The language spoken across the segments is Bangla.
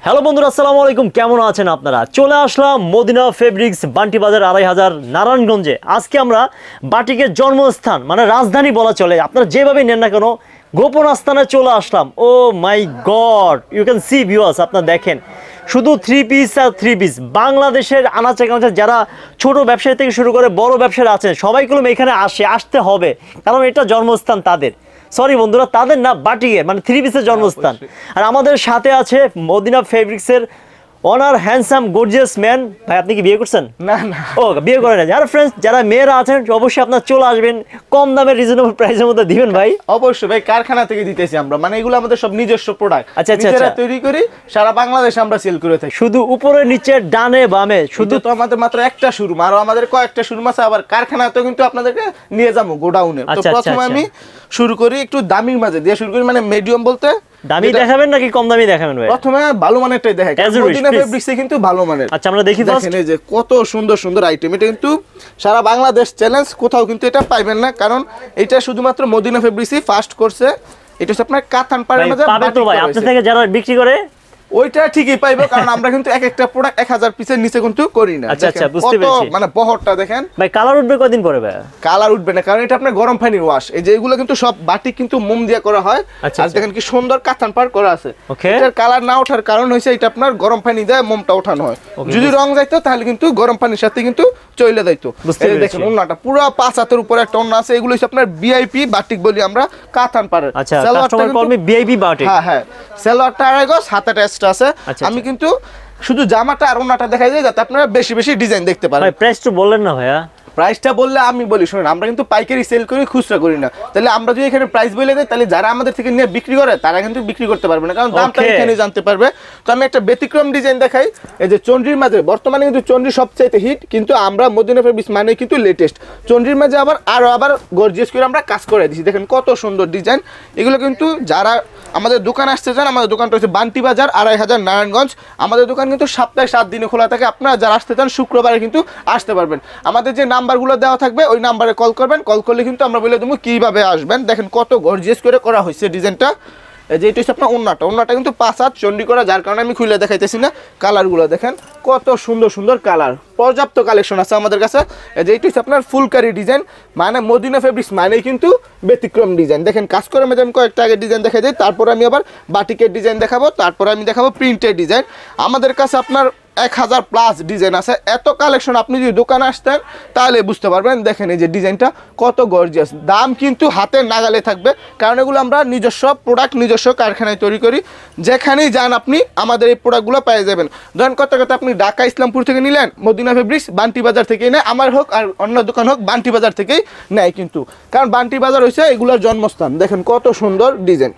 হ্যালো বন্ধুরা, আসসালামু আলাইকুম। কেমন আছেন আপনারা? চলে আসলাম মদিনা ফেব্রিক্স বান্টি বাজার ২৫০০ নারায়ণগঞ্জে। আজকে আমরা বাটিকের জন্মস্থান মানে রাজধানী বলা চলে, আপনারা যেভাবে নেন না কেন গোপন আস্থানে চলে আসলাম। Oh my god, you can see viewers, আপনারা দেখেন শুধু থ্রি পিস আর থ্রি পিস। বাংলাদেশের আনাচে কানাচে যারা ছোট ব্যবসায়ী থেকে শুরু করে বড় ব্যবসায়ী আছেন সবাইগুলো এখানে আসতে হবে, কারণ এটা জন্মস্থান তাদের। সরি বন্ধুরা, তাদের না, বাটিকের মানে থ্রি পিসের জন্মস্থান। আর আমাদের সাথে আছে মদিনা ফেব্রিক্সের অনার হ্যান্ডসাম গর্জিয়াস ম্যান। ভাই আপনি কি বিয়ে করছেন? না না, ও বিয়ে করেন না। যারা ফ্রেন্ডস, যারা মেয়েরা আছেন অবশ্যই আপনারা চলে আসবেন, কম দামে রিজনেবল প্রাইসের মধ্যে দিবেন ভাই। অবশ্যই ভাই, কারখানা থেকে দিতেছি আমরা, মানে এগুলো আমাদের সব নিজস্ব প্রোডাক্ট। আচ্ছা আচ্ছা, নিজেরা তৈরি করি, সারা বাংলাদেশে আমরা সেল করে থাকি। শুধু উপরে নিচে ডানে বামে শুধু তো আমাদের মাত্র একটা শোরুম, আর আমাদের কয়েকটা শোরুম আছে, আবার কারখানাতেও কিন্তু আপনাদেরকে নিয়ে যাবো গোডাউনে। তো প্রথমে আমি শুরু করি একটু দামির মাঝে দিয়ে শুরু করি, মানে মিডিয়াম বলতে দামি দেখাবেন নাকি কম দামি দেখাবেন ভাই? প্রথমে ভালো মানেরটাই দেখাই, মদিনা ফেব্রিক্সে কিন্তু ভালো মানের। আচ্ছা আমরা দেখি, দেখেন এই যে কত সুন্দর সুন্দর আইটেম। এটা কিন্তু সারা বাংলাদেশ চ্যালেঞ্জ, কোথাও কিন্তু এটা পাইবেন না, কারণ এটা শুধুমাত্র মদিনা ফেব্রিক্সই ফার্স্ট করছে। এটা হচ্ছে আপনার কাতান পাড়ের মধ্যে পাবে তো ভাই, আপনার থেকে যারা বিক্রি করে ওইটা ঠিকই পাইবো, কারণ আমরা কিন্তু এক একটা প্রোডাক্ট ১০০০ পিসের নিচে কিন্তু করি না। আচ্ছা আচ্ছা, বুঝতে পেরেছি। মানে বহরটা দেখেন ভাই, কালার উঠবে কয়দিন পরে ভাই? কালার উঠবে না, কারণ এটা আপনার গরম পানির ওয়াশ। এই যে এগুলো কিন্তু সব বাটিক কিন্তু মোম দিয়ে করা হয়। আর দেখেন কি সুন্দর কাতান পাড় করা আছে। এটার কালার না ওঠার কারণ হইছে এটা আপনার গরম পানি দিয়ে মোমটা ওঠানো হয়। যদি রং যাইতো তাহলে কিন্তু গরম পানির সাথে কিন্তু চলে যাইতো। এই দেখেন ওন্নাটা পুরো ৫ হাতের উপরে একটা ওন্না আছে। এগুলো হচ্ছে আপনার ভিআইপি বাটিক বলি আমরা, কাতান পাড়ের। আচ্ছা, customer call me VIP batik. হ্যাঁ হ্যাঁ, সালোয়ারটা আড়াই গজ, হাতে টেস্ট আছে। আমি কিন্তু শুধু জামাটা আর ওন্নাটা দেখাই যায় যাতে আপনারা বেশি বেশি ডিজাইন দেখতে পারেন। ভাই প্রাইস তো বললেন না ভাইয়া? প্রাইসটা বললে আমি বলি শুনুন, আমরা কিন্তু পাইকারি সেল করি, খুচরা করি না। তাহলে আমরা যদি এখানে প্রাইস বলে দেই, তাহলে যারা আমাদের থেকে নিয়ে বিক্রি করে তারা কিন্তু বিক্রি করতে পারবে না, কারণ দামটা এখানে জানতে পারবে। তো আমি একটা ব্যতিক্রম ডিজাইন দেখাই। এই যে চন্দ্রির মাঝে বর্তমানে কিন্তু চন্দ্রি সবচাইতে হিট, কিন্তু আমরা মদিনা ফেব্রিক্স মানে কিন্তু লেটেস্ট। চন্দ্রির মাঝে আবার গর্জিয়াস করে আমরা কাজ করে দিচ্ছি। দেখেন কত সুন্দর ডিজাইন। এগুলো কিন্তু যারা আমাদের দোকানে আসতে চান, আমাদের দোকানটা হচ্ছে বান্টি বাজার ২৫০০ নারায়ণগঞ্জ। আমাদের দোকান কিন্তু সপ্তাহে ৭ দিনে খোলা থাকে। আপনারা যারা আসতে চান শুক্রবারে কিন্তু আসতে পারবেন। আমাদের যে নাম্বারগুলো দেওয়া থাকবে ওই নাম্বারে কল করবেন, কল করলে কিন্তু আমরা বলে দেবো কীভাবে আসবেন। দেখেন কত গর্জিয়াস করে করা হয়েছে ডিজাইনটা। যে এটা হচ্ছে আপনার ওন্নাটা কিন্তু ৫ হাত চন্ডি করা, যার কারণে আমি খুলে দেখাইতেছি না। কালারগুলো দেখেন কত সুন্দর সুন্দর কালার, পর্যাপ্ত কালেকশন আছে আমাদের কাছে। যে এটা হচ্ছে আপনার ফুলকারি ডিজাইন, মানে মদিনা ফেব্রিক্স মানেই কিন্তু ব্যতিক্রম ডিজাইন। দেখেন কাজ করে আমি কয়েকটা আগে ডিজাইন দেখাই দিই, তারপর আমি আবার বাটিকের ডিজাইন দেখাবো, তারপর আমি দেখাবো প্রিন্টের ডিজাইন। আমাদের কাছে আপনার ১০০০ প্লাস ডিজাইন আছে। এত কালেকশন আপনি যদি দোকানে আসতেন তাহলে বুঝতে পারবেন। দেখেন এই যে ডিজাইনটা কত গর্জিয়াস, দাম কিন্তু হাতের নাগালে থাকবে, কারণ এগুলো আমরা নিজস্ব প্রোডাক্ট নিজস্ব কারখানায় তৈরি করি। যেখানেই যান আপনি আমাদের এই প্রোডাক্টগুলো পেয়ে যাবেন। ধরেন কথা আপনি ঢাকা ইসলামপুর থেকে নিলেন, মদিনা ফেব্রিক্স বান্টি বাজার থেকেই নেয়, আমার হোক আর অন্য দোকান হোক বান্টি বাজার থেকেই নেয় কিন্তু, কারণ বান্টি বাজার হচ্ছে এগুলোর জন্মস্থান। দেখেন কত সুন্দর ডিজাইন,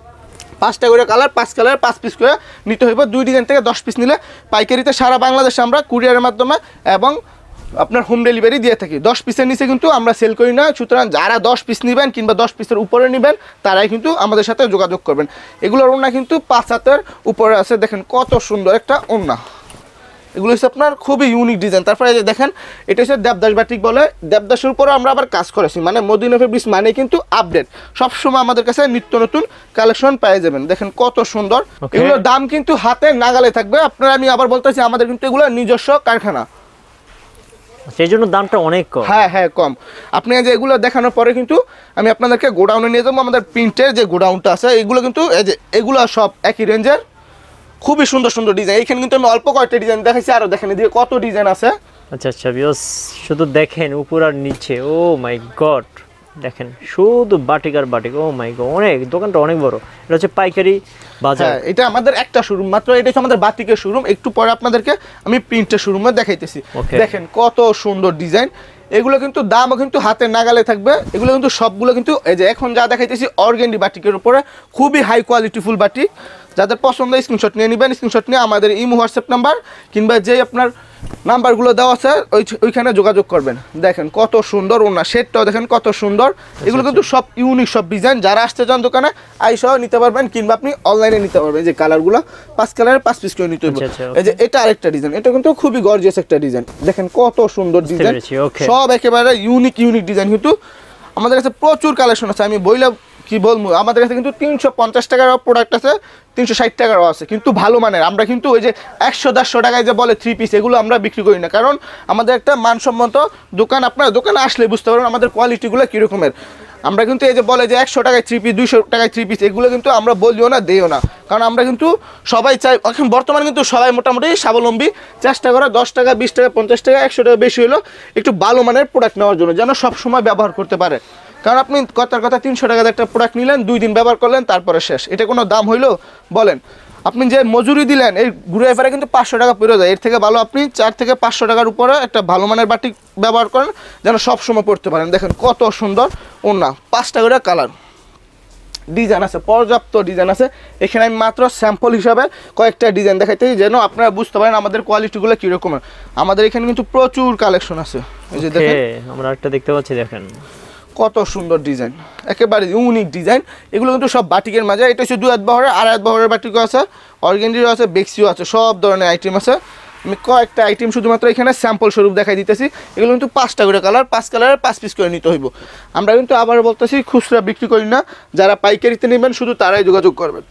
৫টা করে কালার, ৫ কালার ৫ পিস করে নিতে হইব। ২ ডিজাইন থেকে ১০ পিস নিলে পাইকারিতে সারা বাংলাদেশে আমরা কুরিয়ারের মাধ্যমে এবং আপনার হোম ডেলিভারি দিয়ে থাকি। ১০ পিসের নিচে কিন্তু আমরা সেল করি না। সুতরাং যারা ১০ পিস নেবেন কিংবা ১০ পিসের উপরে নেবেন তারাই কিন্তু আমাদের সাথে যোগাযোগ করবেন। এগুলোর ওড়না কিন্তু ৫ হাতের উপরে আছে। দেখেন কত সুন্দর একটা ওড়না। এগুলো হচ্ছে আপনার খুবই ইউনিক ডিজাইন। তারপরে দেখেন এটা হচ্ছে দেবদাস বাটিক বলে, দেবদাসের উপরও আমরা আবার কাজ করেছি। মানে মদিনা ফেব্রিক্স মানে কিন্তু আপডেট, সবসময় আমাদের কাছে নিত্য নতুন কালেকশন পেয়ে যাবেন। দেখেন কত সুন্দর। এগুলোর দাম কিন্তু হাতে নাগালে থাকবে। আপনারা আমি আবার বলতেছি আমাদের কিন্তু এগুলো নিজস্ব কারখানা, সেই জন্য দামটা অনেক কম। হ্যাঁ হ্যাঁ কম। আপনি যে এগুলো দেখানোর পরে কিন্তু আমি আপনাদেরকে গোডাউনে নিয়ে যাবো। আমাদের প্রিন্টের যে গোডাউনটা আছে এগুলো কিন্তু এই যে এগুলো সব একই রেঞ্জের, খুবই সুন্দর সুন্দর ডিজাইন। এইখানে কিন্তু আমি অল্প কয়েকটা ডিজাইন দেখাইছি, আরো দেখেন এদিকে কত ডিজাইন আছে। আচ্ছা আচ্ছা ভিউয়ার্স, শুধু দেখেন উপর আর নিচে, ও মাই গড, দেখেন শুধু বাটিক আর বাটিক। ও মাই গড, অনেক, দোকানটা অনেক বড়। এটা হচ্ছে পাইকারি বাজার। হ্যাঁ, এটা আমাদের একটা শোরুম মাত্র, এটা হচ্ছে আমাদের বাটিকের শোরুম। একটু পরে আপনাদেরকে আমি প্রিন্টের শোরুমে দেখাইতেছি। দেখেন কত সুন্দর ডিজাইন। এগুলো কিন্তু দামও কিন্তু হাতের নাগালে থাকবে। এগুলো কিন্তু সবগুলো কিন্তু এই যে এখন যা দেখাইতেছি অর্গেন্ডি বাটিকের উপরে, খুবই হাই কোয়ালিটি ফুল বাটিক। যাদের পছন্দ স্ক্রিনশট নিয়ে নেবেন, স্ক্রিনশট নিয়ে আমাদের ইমো হোয়াটসঅ্যাপ নাম্বার কিংবা যে আপনার নাম্বারগুলো দেওয়া আছে ওইখানে যোগাযোগ করবেন। দেখেন কত সুন্দর ওনা, শেডটাও দেখেন কত সুন্দর। এগুলো কিন্তু সব ইউনিক সব ডিজাইন। যারা আসতে চান দোকানে আইসহ নিতে পারবেন কিংবা আপনি অনলাইনে নিতে পারবেন। যে কালারগুলো ৫ কালারের ৫ পিস করে নিতে হবে। এই যে এটা আরেকটা ডিজাইন, এটা কিন্তু খুবই গর্জিয়াস একটা ডিজাইন। দেখেন কত সুন্দর ডিজাইন, সব একেবারে ইউনিক ডিজাইন। কিন্তু আমাদের কাছে প্রচুর কালেকশন আছে, আমি বইলে কি বলবো, আমাদের কাছে কিন্তু 350 টাকার প্রোডাক্ট আছে, 360 টাকারও আছে, কিন্তু ভালো মানের। আমরা কিন্তু ওই যে 100-150 টাকায় যে বলে 3 পিস, এগুলো আমরা বিক্রি করি না, কারণ আমাদের একটা মানসম্মত দোকান। আপনার দোকানে আসলে বুঝতে পারবেন আমাদের কোয়ালিটিগুলো কীরকমের। আমরা কিন্তু এই যে বলে যে 100 টাকায় 3 পিস, 200 টাকায় 3 পিস, এগুলো কিন্তু আমরা বলিও না, দেইও না, কারণ আমরা কিন্তু সবাই চাই। এখন বর্তমানে কিন্তু সবাই মোটামুটি স্বাবলম্বী, চেষ্টা করে 10 টাকা, 20 টাকা, 50 টাকা, 100 টাকা বেশি হলো একটু ভালো মানের প্রোডাক্ট নেওয়ার জন্য, যেন সবসময় ব্যবহার করতে পারে। কারণ আপনি কথার কথা 300 টাকার একটা প্রোডাক্ট নিলেন, 2 দিন ব্যবহার করলেন, তারপরে শেষ। এটা কোনো দাম হইলো বলেন? আপনি যে মজুরি দিলেন এই ঘুরে ফেরে কিন্তু 500 টাকা পড়ে যায়। এর থেকে ভালো আপনি 4 থেকে 500 টাকার উপরে একটা ভালো মানের বাটিক ব্যবহার করেন, যেন সবসময় পড়তে পারেন। দেখেন কত সুন্দর ওড়না, 5টা করে কালার, ডিজাইন আছে, পর্যাপ্ত ডিজাইন আছে। এখানে আমি মাত্র স্যাম্পল হিসাবে কয়েকটা ডিজাইন দেখাইতে, যেন আপনারা বুঝতে পারেন আমাদের কোয়ালিটিগুলো কীরকম। আমাদের এখানে কিন্তু প্রচুর কালেকশন আছে। এই যে দেখেন, আমরা একটা দেখতে পাচ্ছি, দেখেন কত সুন্দর ডিজাইন, একেবারে ইউনিক ডিজাইন। এগুলো কিন্তু সব বাটিকের মাঝে। এটা হচ্ছে 2 হাত বহরের, 2.5 হাত বহরের বাটিকও আছে, অর্গেন্ডিরও আছে, বেক্সিও আছে, সব ধরনের আইটেম আছে। আমি কয়েকটা আইটেম শুধুমাত্র এখানে স্যাম্পল স্বরূপ দেখাই দিতেছি। এগুলো কিন্তু 5টা করে কালার, 5 কালারের 5 পিস করে নিতে হইব। আমরা কিন্তু আবার বলতেছি খুচরা বিক্রি করি না, যারা পাইকারিতে নেবেন শুধু তারাই যোগাযোগ করবেন।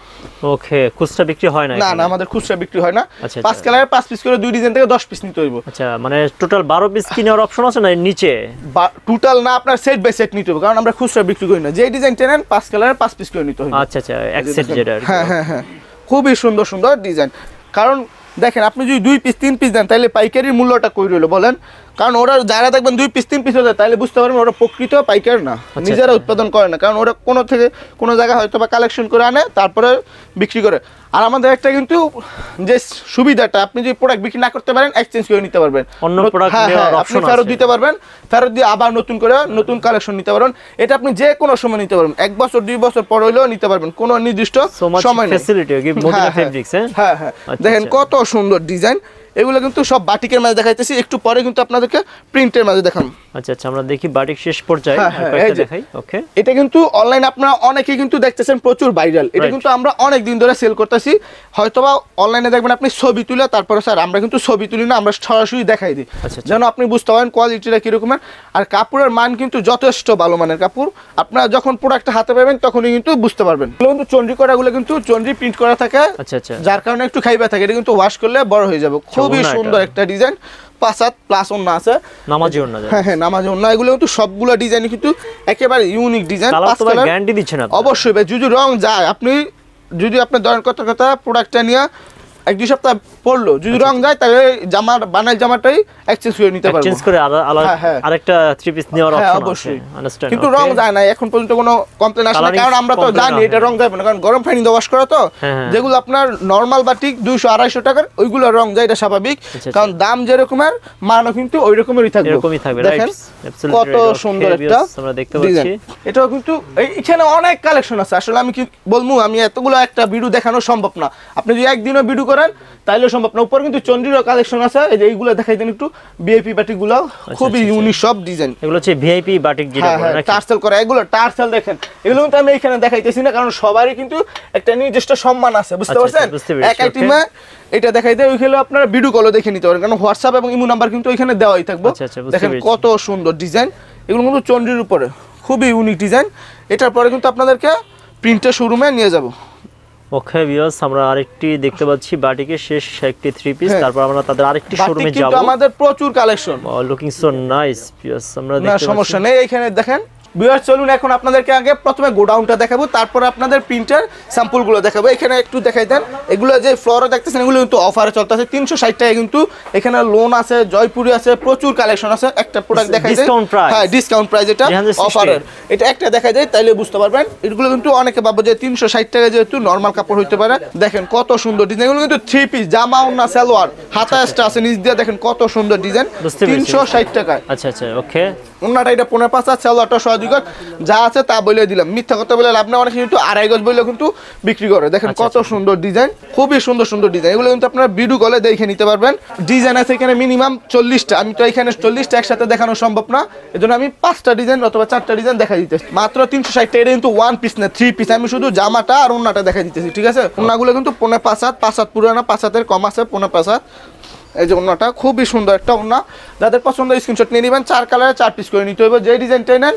ওকে, খুচরা বিক্রি হয় না? না, আমাদের খুচরা বিক্রি হয় না। 5 কালারের 5 পিস করে 2 ডিজাইন থেকে 10 পিস নিতে হইব। আচ্ছা, মানে টোটাল 12 পিস কি নেওয়ার অপশন আছে না নিচে? টোটাল না, আপনার সেট বাই সেট নিতে হবে, কারণ আমরা খুচরা বিক্রি করি না। যে ডিজাইন নেন 5 কালারের 5 পিস করে নিতে হইব। আচ্ছা, এক সেট যেটা। হ্যাঁ, খুবই সুন্দর সুন্দর ডিজাইন। কারণ দেখেন, আপনি যদি 2 পিস 3 পিস দেন, তাহলে পাইকারির মূল্যটা কই রইল বলেন? কারণ ওরা যারা দেখবেন 2 পিস 3 পিস হয়ে যায়, তাহলে বুঝতে পারবেন ওরা প্রকৃত পাইকার না, নিজেরা উৎপাদন করে না। কারণ ওরা কোনো থেকে কোনো জায়গায় হয়তো বা কালেকশন করে আনে, তারপরে বিক্রি করে। আর আমাদের একটা কিন্তু যে সুবিধাটা, আপনি যদি প্রোডাক্ট বিক্রি না করতে পারেন, এক্সচেঞ্জ করে নিতে পারবেন, অন্য প্রোডাক্ট নেওয়ার অপশন আছে, ফেরত দিতে পারবেন, ফেরত দিয়ে আবার নতুন করে নতুন কালেকশন নিতে পারবেন। এটা আপনি যে কোনো সময় নিতে পারবেন, 1 বছর 2 বছর পর হইলেও নিতে পারবেন, কোনো নির্দিষ্ট সময় নেই। Facility give Madina fabrics. হ্যাঁ, দেখেন কত সুন্দর ডিজাইন। এগুলো কিন্তু সব বাটিকের মাঝে দেখাইতেছি, একটু পরে কিন্তু আপনাদেরকে প্রিন্টের মাঝে দেখাম। আচ্ছা, আমরা দেখি বাটিক শেষ পর্যায়ে দেখাই। ওকে, এটা কিন্তু অনলাইন আপনারা অনেকেই কিন্তু দেখতেছেন প্রচুর ভাইরাল। এটা কিন্তু আমরা অনেক দিন ধরে সেল করতেছি। হয়তোবা অনলাইনে দেখবেন আপনি ছবি তুলে, তারপরে স্যার আমরা কিন্তু ছবি তুলি না, আমরা সরাসরি দেখাই দিই, যেন আপনি বুঝতে পারেন কোয়ালিটিটা কিরকমের। আর কাপড়ের মান কিন্তু যথেষ্ট ভালো মানের কাপড়। আপনারা যখন প্রোডাক্টটা হাতে পাবেন তখনই কিন্তু বুঝতে পারবেন। এগুলো কিন্তু চন্ডি করাগুলো কিন্তু চন্ডি প্রিন্ট করা থাকে, যার কারণে একটু খাইবা থাকে। এটা কিন্তু ওয়াশ করলে বড় হয়ে যাবে। খুবই সুন্দর একটা ডিজাইন, 5 হাত প্লাস ওন্না আছে, নামাজি ওন্না। হ্যাঁ, নামাজি ওন্না। এগুলো কিন্তু সবগুলো ডিজাইন কিন্তু একেবারে ইউনিক ডিজাইন। 5 কালার গ্যারান্টি দিচ্ছেন আপনি? অবশ্যই ভাই, যদি রং যায়, আপনি যদি আপনার ধরেন কথা প্রোডাক্টটা নিয়ে 1-2 সপ্তাহ পড়লো, যদি রং যায়, তাহলে জামার বানাই জামাটাই এক্সচেঞ্জ করে নিতে পারবেন, এক্সচেঞ্জ করে আরেকটা 3 পিস নেওয়ার অপশন আছে। অবশ্যই, কিন্তু রং যায় না, এখন পর্যন্ত কোনো কমপ্লেইন আসে না, কারণ আমরা তো জানি এটা রং যাবে না, কারণ গরম পানি দিয়ে ওয়াশ করা তো। যেগুলো আপনার নরমাল বাটিক 200-250 টাকার, ওইগুলো রং যায়, এটা স্বাভাবিক, কারণ দাম যেরকমের মানও কিন্তু ওই রকমেরই থাকবে। দেখেন কত সুন্দর একটা আমরা দেখতে পাচ্ছি। এটাও কিন্তু এখানে অনেক কালেকশন আছে। আসলে আমি কি বলবো, আমি এতগুলো একটা ভিডিও দেখানো সম্ভব না। আপনি যদি একদিনও ভিডিও করেন তাইলেও সম্ভব না। উপর কিন্তু চন্ডিরও কালেকশন আছে, এই যে এইগুলো দেখাই দেন একটু। ভিআইপি বাটিকগুলো খুবই ইউনিক সব ডিজাইন। এগুলো হচ্ছে ভিআইপি বাটিক, যেটা বলে নাকি টার্সেল করা। এগুলো টার্সেল দেখেন, এগুলো কিন্তু আমি এখানে দেখাইতেছি না, কারণ সবারই কিন্তু একটা নির্দিষ্ট সম্মান আছে, বুঝতে পারছেন? এক আইটেমে এটা দেখাই দেয়, ওইখানে আপনারা ভিডিও কলও দেখে নিতে পারেন, কারণ হোয়াটসঅ্যাপ এবং ইমো নাম্বার কিন্তু ওইখানে দেওয়াই থাকবে। দেখেন কত সুন্দর ডিজাইন। এগুলো কিন্তু চন্ডির উপরে খুবই ইউনিক ডিজাইন। এটার পরে কিন্তু আপনাদেরকে প্রিন্টের শোরুমে নিয়ে যাব। ওকে ভিউয়ার্স, আমরা আরেকটি দেখতে পাচ্ছি বাটিকের শেষ একটি 3 পিস। তারপর আমরা তাদের আরেকটি শোরুমে যাব। কিন্তু আমাদের প্রচুর collection, looking so nice viewers. আমরা দেখতে পাচ্ছি, সমস্যা নেই। এখানে দেখেন ভিউয়ার্স, চলুন এখন আপনাদেরকে আগে প্রথমে গোডাউনটা দেখাবো, তারপর আপনাদের প্রিন্টার স্যাম্পলগুলো দেখাবো। এখানে একটু দেখাই দেন। এগুলো যে ফ্লোরে দেখতেছেন, এগুলো কিন্তু অফারে চলতেছে 360 টাকা। কিন্তু এখানে লোন আছে, জয়পুরি আছে, প্রচুর কালেকশন আছে। একটা প্রোডাক্ট দেখাই দেয়, হ্যাঁ ডিসকাউন্ট প্রাইস, এটা অফারের। এটা একটা দেখাই যায়, তাইলে বুঝতে পারবেন। এগুলো কিন্তু অনেকে ভাববে যে 360 টাকা, যেহেতু নরমাল কাপড় হইতে পারে। দেখেন কত সুন্দর ডিজাইন। এগুলো কিন্তু 3 পিস, জামা ওন্না সালোয়ার, হাতা এক্সট্রা আছে নিচ দিয়ে। দেখেন কত সুন্দর ডিজাইন, 360 টাকায়। আচ্ছা, ওকে। ওন্নাটা এটা 15.5 হাত, সালোয়ারটা 6.5 গজ, যা আছে তা বলে দিলাম। মিথ্যা কথা বলে লাভ নেই, অনেক কিন্তু 2.5 গজ বলে কিন্তু বিক্রি করে। দেখেন কত সুন্দর ডিজাইন, খুবই সুন্দর সুন্দর ডিজাইন। এগুলো কিন্তু আপনারা ভিডিও কলে দেখে নিতে পারবেন। ডিজাইন আছে এখানে মিনিমাম 40টা। আমি তো এখানে 40টা একসাথে দেখানো সম্ভব না, এজন্য আমি 5টা ডিজাইন অথবা 4টা ডিজাইন দেখাই দিতেছি। মাত্র 360 টাকা। এটা কিন্তু 1 পিস না, 3 পিস। আমি শুধু জামাটা আর ওন্নাটা দেখাই দিতেছি, ঠিক আছে? ওন্নাগুলো কিন্তু 15.5 হাত, 5 হাত পুরানা, 5 হাতের কম আছে, 15.5 হাত। এই যে ওন্নাটা খুবই সুন্দর একটা ওন্না। যাদের পছন্দ স্ক্রিনশট নিয়ে নেবেন। 4 কালারে 4 পিস করে নিতে হবে। যে ডিজাইনটাই নেন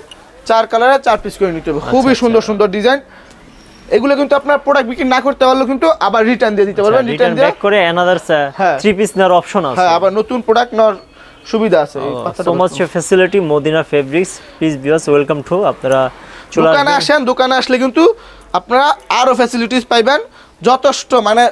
4 কালারে 4 পিস করে নিতে হবে। খুবই সুন্দর সুন্দর ডিজাইন। এগুলো কিন্তু আপনার প্রোডাক্ট বিক্রি না করতে পারলে কিন্তু আবার রিটার্ন দিয়ে দিতে পারবেন, রিটার্ন ব্যাক করে অ্যানাদার 3 পিস নেওয়ার অপশন আছে। হ্যাঁ, আবার নতুন প্রোডাক্ট নেওয়ার সুবিধা আছে। So much facility Madina fabrics. Please viewers welcome to, আপনারা দোকানে আসেন, দোকানে আসলে কিন্তু আপনারা আরো ফ্যাসিলিটিস পাইবেন যথেষ্ট, মানে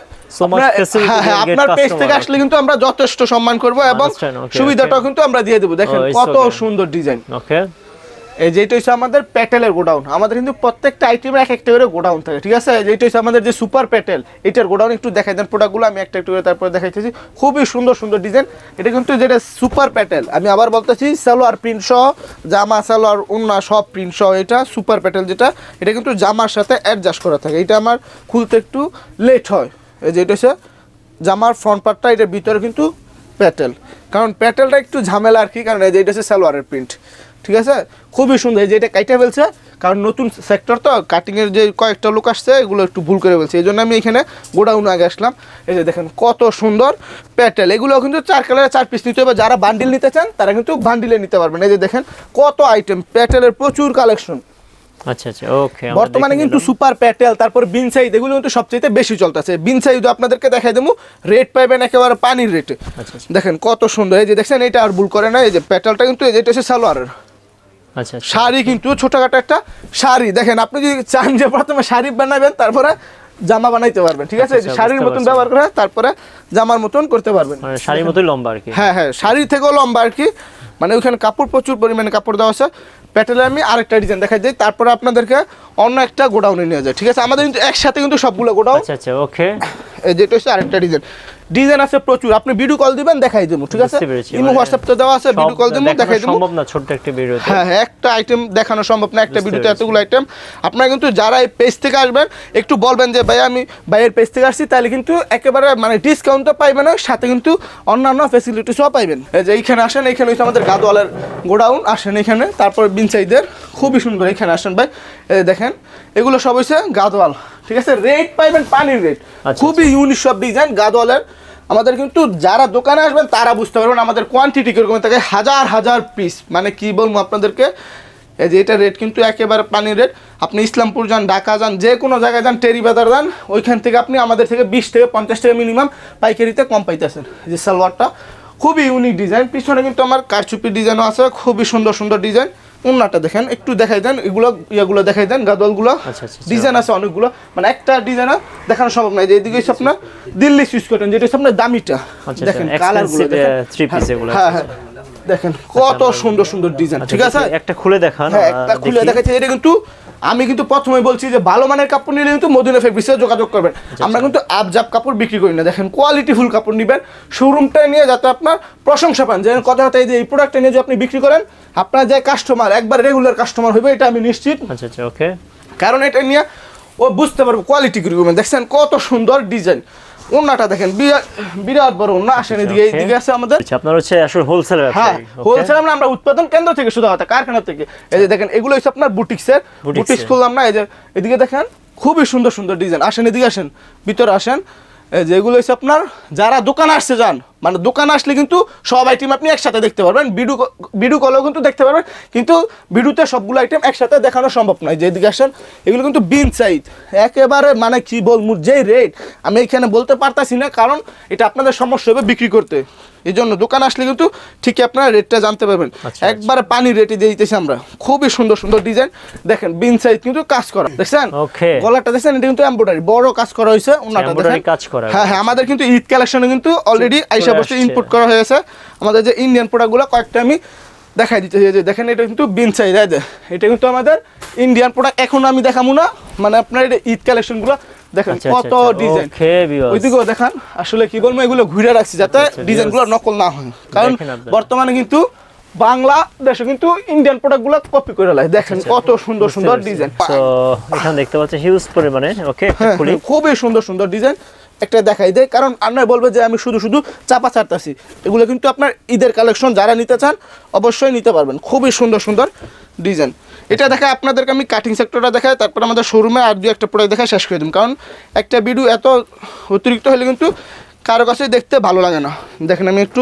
আপনার পেজ থেকে আসলে কিন্তু আমরা যথেষ্ট সম্মান করব এবং সুবিধাটাও কিন্তু আমরা দিয়ে দেব। দেখেন কত সুন্দর ডিজাইন। ওকে, এই যেটা হচ্ছে আমাদের প্যাটেলের গোডাউন। আমাদের কিন্তু প্রত্যেকটা আইটেমের এক একটা করে গোডাউন থাকে, ঠিক আছে? যেটা হচ্ছে আমাদের যে সুপার প্যাটেল, এটার গোডাউন একটু দেখাই দেন প্রোডাক্টগুলো, আমি একটা একটু করে তারপরে দেখাইতেছি। খুবই সুন্দর সুন্দর ডিজাইন। এটা কিন্তু যেটা সুপার প্যাটেল, আমি আবার বলতেছি, সালোয়ার প্রিন্ট সহ, জামা সালোয়ার ওন্না সব প্রিন্ট সহ এটা সুপার প্যাটেল, যেটা এটা কিন্তু জামার সাথে অ্যাডজাস্ট করা থাকে। এটা আমার খুলতে একটু লেট হয়। এই যেটা হচ্ছে জামার ফ্রন্ট পার্টটা, এটার ভিতরে কিন্তু প্যাটেল, কারণ প্যাটেলটা একটু ঝামেলা আর কি, কারণ এই যে এটা হচ্ছে সালোয়ারের প্রিন্ট, ঠিক আছে? খুবই সুন্দর। এই যে এটা কাইটা ফেলছে, কারণ নতুন সেক্টর তো, কাটিংয়ের যে কয়েকটা লোক আসছে এগুলো একটু ভুল করে ফেলছে, এই জন্য আমি এখানে গোডাউন আগে আসলাম। এই যে দেখেন কত সুন্দর প্যাটেল। এগুলো কিন্তু 4 কালারে 4 পিস নিতে হবে। যারা বান্ডিল নিতে চান তারা কিন্তু বান্ডিলে নিতে পারবেন। এই যে দেখেন কত আইটেম, প্যাটেলের প্রচুর কালেকশন। আচ্ছা আচ্ছা, ওকে। বর্তমানে কিন্তু সুপার প্যাটেল, তারপর বিন সাইজ, এগুলো কিন্তু সবচেয়ে বেশি চলতেছে। বিন সাইজ আপনাদেরকে দেখাই দেবো, রেট পাইবেন একেবারে পানির রেটে। দেখেন কত সুন্দর। এই যে দেখছেন, এটা আর ভুল করে না। এই যে প্যাটেলটা কিন্তু এই যেটা হচ্ছে সালোয়ারের। আচ্ছা, শাড়ি কিন্তু ছোটখাটো একটা শাড়ি। দেখেন আপনি যদি চান যে প্রথমে শাড়ি বানাবেন তারপরে জামা বানাইতে পারবেন, ঠিক আছে? শাড়ির মতন ব্যবহার করে তারপরে জামার মতন করতে পারবেন, মানে শাড়ির মতই লম্বা আর কি। হ্যাঁ হ্যাঁ, শাড়ি থেকেও লম্বা আর কি, মানে ওইখানে কাপড় প্রচুর পরিমাণে কাপড় দেওয়া আছে। প্যাটেলে আমি আরেকটা ডিজাইন দেখাই দিই, তারপরে আপনাদেরকে অন্য একটা গোডাউনে নিয়ে যায়, ঠিক আছে? আমাদের কিন্তু একসাথে কিন্তু সবগুলো গোডাউন। আচ্ছা আচ্ছা, ওকে। এই যেটা হচ্ছে আরেকটা ডিজাইন আছে প্রচুর। আপনি ভিডিও কল দিবেন, দেখাই দেবো, ঠিক আছে? ইমো হোয়াটসঅ্যাপ তো দেওয়া আছে, ভিডিও কল দেবো, দেখাই দেবো। সম্ভব না ছোট একটা ভিডিওতে। হ্যাঁ হ্যাঁ, একটা আইটেম দেখানো সম্ভব না একটা ভিডিওতে এতগুলো আইটেম। আপনারা কিন্তু যারা এই পেজ থেকে আসবেন একটু বলবেন যে ভাই আমি ভাইয়ের পেজ থেকে আসছি, তাহলে কিন্তু একেবারে মানে ডিসকাউন্ট তো পাইবেন, সাথে কিন্তু অন্যান্য ফ্যাসিলিটিসও পাইবেন। এই যে এইখানে আসেন, এইখানে হচ্ছে আমাদের গাদওয়ালের গোডাউন। আসেন এখানে, তারপর বিনসাইদের খুবই সুন্দর। এখানে আসেন ভাই, দেখেন এগুলো সব হচ্ছে গাদওয়াল, ঠিক আছে? রেট পাইবেন পানির রেট, খুবই ইউনিক সব ডিজাইন গাদওয়ালের। আমাদের কিন্তু যারা দোকানে আসবেন তারা বুঝতে পারবেন আমাদের কোয়ান্টিটি কিরকম থাকে, হাজার হাজার পিস, মানে কি বলবো আপনাদেরকে। এই যে এটা রেট কিন্তু একেবারে পানির রেট। আপনি ইসলামপুর যান, ঢাকা যান, যে কোনো জায়গায় যান, টেরি বাজার যান, ওইখান থেকে আপনি আমাদের থেকে 20 থেকে 50 টাকা মিনিমাম পাইকারিতে কম পাইতেছেন। যে সালোয়ারটা খুবই ইউনিক ডিজাইন, পিছনে কিন্তু আমার কারচুপির ডিজাইনও আছে, খুবই সুন্দর সুন্দর ডিজাইন। ওন্নাটা দেখেন, একটু দেখাই দেন, এগুলো দেখাই দেন, গাদওয়ালগুলো ডিজাইন আছে অনেকগুলো, মানে একটা ডিজাইন দেখানো সম্ভব নয়। যে এদিকে হচ্ছে আপনার দিল্লি সুইচ কটন, যেটা হচ্ছে আপনার দামিটা, দেখেন কালারগুলো দেখেন, 3 পিস এগুলো। হ্যাঁ হ্যাঁ, দেখেন কত সুন্দর সুন্দর ডিজাইন, ঠিক আছে? একটা খুলে দেখান। হ্যাঁ, একটা খুলে দেখাচ্ছি। এটা কিন্তু আমি কিন্তু প্রথমে বলছি যে ভালো মানের কাপড় নিলে কিন্তু মদিনা ফেব্রিক্সে যোগাযোগ করবেন। আমরা কিন্তু আবজাব কাপড় বিক্রি করি না। দেখেন কোয়ালিটি ফুল কাপড় নেবেন, শোরুমটা নিয়ে যাতে আপনার প্রশংসা পান। যে কথা কথা, এই যে এই প্রোডাক্টটা নিয়ে যে আপনি বিক্রি করেন, আপনার যে কাস্টমার একবার রেগুলার কাস্টমার হবে, এটা আমি নিশ্চিত। আচ্ছা আচ্ছা, ওকে। কারণ এটা নিয়ে ও বুঝতে পারবো কোয়ালিটি কিরকম। দেখছেন কত সুন্দর ডিজাইন। ওন্নাটা দেখেন, বিরাট বড় ওন্না। আসেন এদিকে, এইদিকে আছে আমাদের। আপনার হচ্ছে আসলে হোলসেল ব্যবসা। হ্যাঁ, হোলসেল আমরা উৎপাদন কেন্দ্র থেকে শুধু হতে, কারখানা থেকে। এই যে দেখেন এগুলো হচ্ছে আপনার বুটিক্সের, বুটিক্স খুললাম না। এই যে এদিকে দেখেন খুবই সুন্দর সুন্দর ডিজাইন। আসেন এদিকে, আসেন ভিতরে আসেন। এই যে এগুলো হচ্ছে আপনার যারা দোকানে আসছে যান, মানে দোকানে আসলে কিন্তু সব আইটেম আপনি একসাথে দেখতে পারবেন, ভিডিও কলেও কিন্তু দেখতে পারবেন, কিন্তু ভিডিওতে সবগুলো আইটেম একসাথে দেখানো সম্ভব নয়। যে এদিকে আসেন, এগুলো কিন্তু বিন সাইজ একেবারে, মানে কি বলবো, যে রেট আমি এখানে বলতে পারতাছি না, কারণ এটা আপনাদের সমস্যা হবে বিক্রি করতে। এই জন্য দোকানে আসলে কিন্তু ঠিকই আপনারা রেটটা জানতে পারবেন। একবারে পানির রেটে দিয়ে দিতেছি আমরা। খুবই সুন্দর সুন্দর ডিজাইন। দেখেন বিন সাইজ কিন্তু কাজ করা, দেখছেন গলাটা দেখছেন, এটা কিন্তু এমব্রয়ডারি বড় কাজ করা হয়েছে। ওনাটা দেখেন কাজ করা। হ্যাঁ হ্যাঁ, আমাদের কিন্তু ঈদ কালেকশনে কিন্তু অলরেডি আইসা বসে ইনপুট করা হয়েছে। আমাদের যে ইন্ডিয়ান প্রোডাক্টগুলো কয়েকটা আমি দেখাই দিতে, যে দেখেন এটা কিন্তু বিন সাইজ, এটা কিন্তু আমাদের ইন্ডিয়ান প্রোডাক্ট। এখন আমি দেখাবো না, মানে আপনার এটা ঈদ কালেকশনগুলো দেখেন কত ডিজাইন। ওইদিকেও দেখান, আসলে কি বলবো, এগুলো ঘুরে রাখছি যাতে ডিজাইনগুলো নকল না হয়, কারণ বর্তমানে কিন্তু বাংলাদেশে কিন্তু ইন্ডিয়ান প্রোডাক্টগুলো কপি করে লাই। দেখেন কত সুন্দর সুন্দর ডিজাইন। তো এখানে দেখতে পাচ্ছেন হিউজ পরিমাণে। ওকে, খুবই সুন্দর সুন্দর ডিজাইন। একটা দেখাই দেয়, কারণ আপনার বলবে যে আমি শুধু শুধু চাপা ছাড়তাছি। এগুলো কিন্তু আপনার ঈদের কালেকশন, যারা নিতে চান অবশ্যই নিতে পারবেন। খুবই সুন্দর সুন্দর ডিজাইন। এটা দেখায় আপনাদেরকে আমি কাটিং সেক্টরটা দেখাই, তারপর আমাদের শোরুমে আর দুই একটা প্রোডাক্ট দেখায় শেষ করে দিন, কারণ একটা ভিডিও এত অতিরিক্ত হলে কিন্তু কারো কাছে দেখতে ভালো লাগে না। দেখেন আমি একটু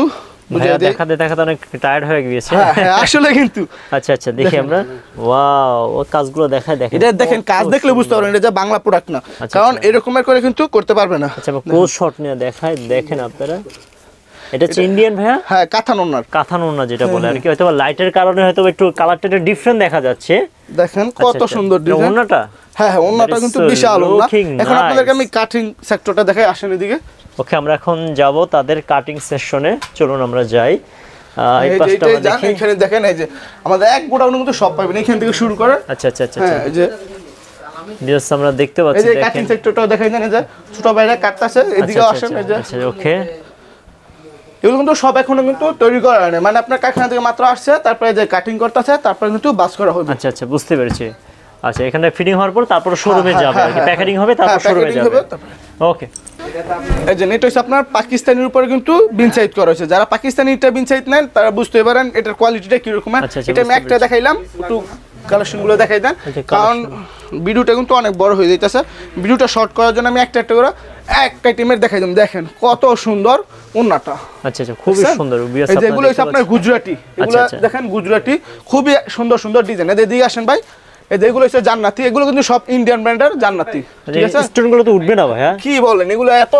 দেখাতে দেখাতে অনেক টায়ার্ড হয়ে গিয়েছে। হ্যাঁ আসলে কিন্তু আচ্ছা আচ্ছা দেখি আমরা। ওয়াও, ও কাজগুলো দেখায় দেখেন। এটা দেখেন কাজ দেখলে বুঝতে পারবেন এটা যে বাংলা প্রোডাক্ট না, কারণ এরকমের করে কিন্তু করতে পারবে না। আচ্ছা ক্লোজ শট নিয়ে দেখায় দেখেন আপনারা। এটা হচ্ছে ইন্ডিয়ান ভাইয়া? হ্যাঁ কাঁথান ওন্নার। কাঁথান ওন্না যেটা বলে আর কি, হয়তো লাইটের কারণে হয়তো একটু কালারটা একটু ডিফারেন্ট দেখা যাচ্ছে। দেখেন কত সুন্দর ডিজাইন ওন্নাটা। হ্যাঁ হ্যাঁ ওন্নাটা কিন্তু বিশাল ওন্না। এখন আপনাদেরকে আমি কাটিং সেক্টরটা দেখাই, আসেন এদিকে। ওকে আমরা এখন যাব তাদের কাটিং সেকশনে, চলুন আমরা যাই। এই পাশটা দেখেন, এখানে দেখেন এই যে আমাদের এক গোডাউন কিন্তু সব পাবেন এখান থেকে শুরু করে। আচ্ছা আচ্ছা আচ্ছা হ্যাঁ এই যে ভিউয়ার্স আমরা দেখতে পাচ্ছি, এই যে কাটিং সেক্টরটাও দেখাই জানেন যে ছোট ভাইরা কাটতাছে, এদিকে আসেন এই যে। আচ্ছা ওকে, এগুলো কিন্তু সব এখনো কিন্তু তৈরি করা হয়নি, মানে আপনার কারখানা থেকে মাত্র আসছে, তারপরে যে কাটিং করতেছে, তারপরে কিন্তু বাস করা হবে। আচ্ছা আচ্ছা বুঝতে পেরেছি। আচ্ছা এখানে ফিটিং হওয়ার পর তারপর শোরুমে যাবে, প্যাকেজিং হবে, তারপর শোরুমে যাবে। ওকে এই যে এটা হচ্ছে আপনার পাকিস্তানের উপরে কিন্তু বিনসাইড করা হয়েছে। যারা পাকিস্তানিটা বিনসাইড নেন তারা বুঝতে পারেন এটার কোয়ালিটিটা কি রকম। এটা আমি একটা দেখাইলাম, একটু কালেকশনগুলো দেখাই দেন, কারণ ভিডিওটা কিন্তু অনেক বড় হয়ে যাইতেছে। ভিডিওটা শর্ট করার জন্য আমি একটা একটা করে এক আইটেমের দেখাই দিলাম। দেখেন কত সুন্দর ওন্নাটা। আচ্ছা আচ্ছা খুবই সুন্দর। এই যেগুলো হচ্ছে আপনার গুজরাটি, এগুলো দেখেন গুজরাটি খুবই সুন্দর সুন্দর ডিজাইন। এদের দিকে আসেন ভাই, এগুলো হচ্ছে জান্নাতি, এগুলো কিন্তু সব ইন্ডিয়ান ব্র্যান্ডের জান্নাতি। ঠিক আছে, স্টোনগুলো তো উঠবে না ভাই? কি বলেন, এগুলো এত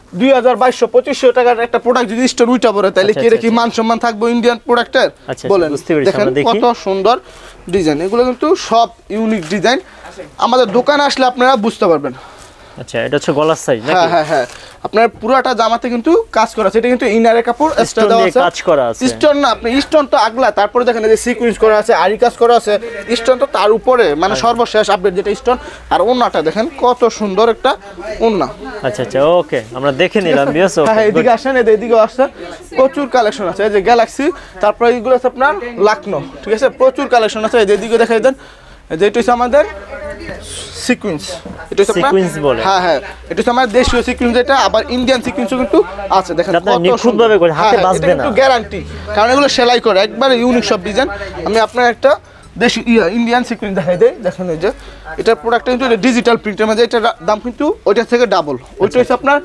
2200-2500 টাকার একটা প্রোডাক্ট যদি স্টোন উঠা পড়ে তাহলে কি এটা কি মান সম্মান থাকবে ইন্ডিয়ান প্রোডাক্টের? বলেন। দেখেন কত সুন্দর ডিজাইন, এগুলো কিন্তু সব ইউনিক ডিজাইন। আমাদের দোকানে আসলে আপনারা বুঝতে পারবেন। আচ্ছা এটা হচ্ছে গলার সাইজ নাকি? হ্যাঁ হ্যাঁ হ্যাঁ, আপনার পুরোটা জামাতে কিন্তু কাজ করা আছে। এটা কিন্তু ইনারের কাপড় এক্সট্রা দেওয়া আছে, কাজ করা আছে। স্টোন না, আপনি স্টোন তো আগলা, তারপরে দেখেন এই যে সিকোয়েন্স করা আছে, আরি কাজ করা আছে, স্টোন তো তার উপরে, মানে সর্বশেষ আপডেট যেটা স্টোন। আর ওন্নাটা দেখেন কত সুন্দর একটা ওন্না। আচ্ছা আচ্ছা ওকে আমরা দেখে নিলাম। হ্যাঁ এদিকে আসেন, এদিকেও আসছে, প্রচুর কালেকশন আছে। এই যে গ্যালাক্সি, তারপরে এইগুলো আছে আপনার লাকনো। ঠিক আছে, প্রচুর কালেকশন আছে। এই যে এদিকে দেখাই দেন, এই যে এটা হচ্ছে আমাদের সিকোয়েন্স। এটা হচ্ছে সিকোয়েন্স বলে। হ্যাঁ হ্যাঁ, এটা হচ্ছে আমাদের দেশীয় সিকোয়েন্স, এটা আবার ইন্ডিয়ান সিকোয়েন্সও কিন্তু আছে। দেখেন কত নিখুঁতভাবে করে, হাতে বাজবে না, কিন্তু গ্যারান্টি, কারণ এগুলো সেলাই করে একবারে ইউনিক সব ডিজাইন। আমি আপনার একটা দেশি ইন্ডিয়ান সিকোয়েন্স দেখাই দেই। দেখেন এই যে এটার প্রোডাক্টটা কিন্তু ডিজিটাল প্রিন্টের মধ্যে, এটার দাম কিন্তু ওইটার থেকে ডাবল। ওইটা হচ্ছে আপনার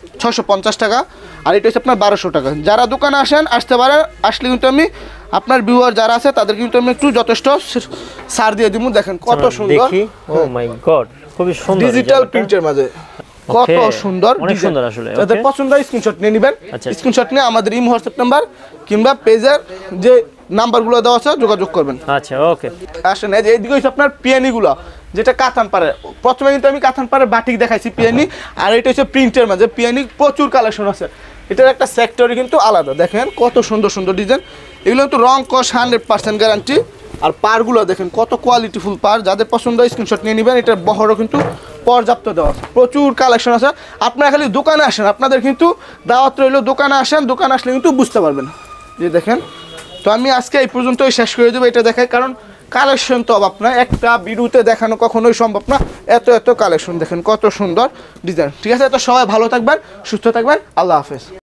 650 টাকা, আর এটা হচ্ছে আপনার 1200 টাকা। যারা দোকানে আসতে পারে, আসলে কিন্তু আমি আপনার ভিউয়ার যারা আছে তাদের কিন্তু আমি একটু যথেষ্ট ছাড় দিয়ে দিব। দেখেন কত সুন্দর, ও মাই গড খুবই সুন্দর ডিজিটাল প্রিন্টের মাঝে কত সুন্দর, অনেক সুন্দর আসলে। যাদের পছন্দ হয় স্ক্রিনশট নিয়ে নেবেন। স্ক্রিনশট নিয়ে আমাদের ইমো হোয়াটসঅ্যাপ নাম্বার কিংবা পেজের যে নাম্বারগুলো দেওয়া আছে যোগাযোগ করবেন। আচ্ছা ওকে আসেন, এই যে এইদিকে হচ্ছে আপনার পিয়ানিগুলো, যেটা কাতান পারে। প্রথমে কিন্তু আমি কাতান পারে বাটিক দেখাইছি পিয়ানি, আর এটা হচ্ছে প্রিন্টের মাঝে পিয়ানি, প্রচুর কালেকশন আছে। এটার একটা সেক্টরই কিন্তু আলাদা। দেখেন কত সুন্দর সুন্দর ডিজাইন, এগুলো কিন্তু রং কস 100% গ্যারান্টি। আর পারগুলো দেখেন কত কোয়ালিটিফুল পার, যাদের পছন্দ হয় স্ক্রিনশট নিয়ে নেবেন। এটার বহরও কিন্তু পর্যাপ্ত দেওয়া আছে, প্রচুর কালেকশন আছে। আপনারা খালি দোকানে আসেন, আপনাদের কিন্তু দাওয়াত রইল, দোকানে আসেন, দোকানে আসলে কিন্তু বুঝতে পারবেন। যে দেখেন, তো আমি আজকে এই পর্যন্তই শেষ করে দেবো এটা দেখাই, কারণ কালেকশন তো অভাব না, একটা ভিডিওতে দেখানো কখনোই সম্ভব না। এত কালেকশন দেখেন কত সুন্দর ডিজাইন। ঠিক আছে, তো সবাই ভালো থাকবেন, সুস্থ থাকবেন, আল্লাহ হাফেজ।